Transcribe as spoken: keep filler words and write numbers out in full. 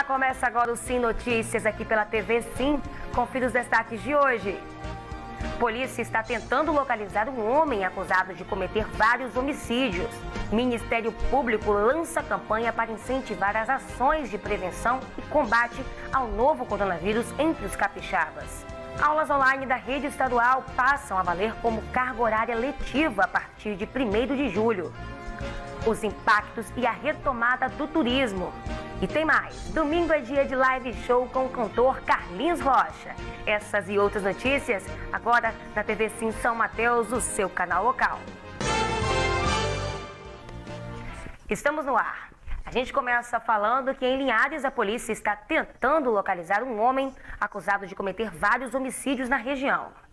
Olá, começa agora o Sim Notícias aqui pela T V Sim. Confira os destaques de hoje. Polícia está tentando localizar um homem acusado de cometer vários homicídios. Ministério Público lança campanha para incentivar as ações de prevenção e combate ao novo coronavírus entre os capixabas. Aulas online da rede estadual passam a valer como carga horária letiva a partir de primeiro de julho. Os impactos e a retomada do turismo. E tem mais, domingo é dia de live show com o cantor Carlinhos Rocha. Essas e outras notícias agora na T V Sim São Mateus, o seu canal local. Estamos no ar. A gente começa falando que em Linhares a polícia está tentando localizar um homem acusado de cometer vários homicídios na região.